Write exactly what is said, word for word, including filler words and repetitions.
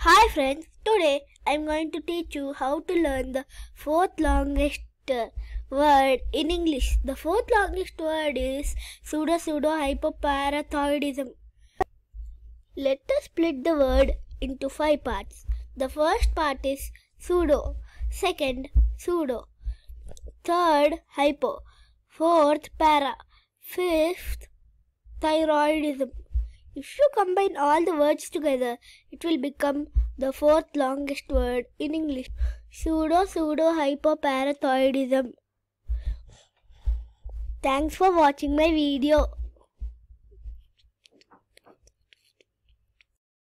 Hi friends, today I am going to teach you how to learn the fourth longest uh, word in English. The fourth longest word is Pseudopseudohypoparathyroidism. Let us split the word into five parts. The first part is pseudo, second pseudo, third hypo, fourth para, fifth thyroidism. If you combine all the words together, it will become the fourth longest word in English. Pseudo-pseudo-hypoparathyroidism. Thanks for watching my video.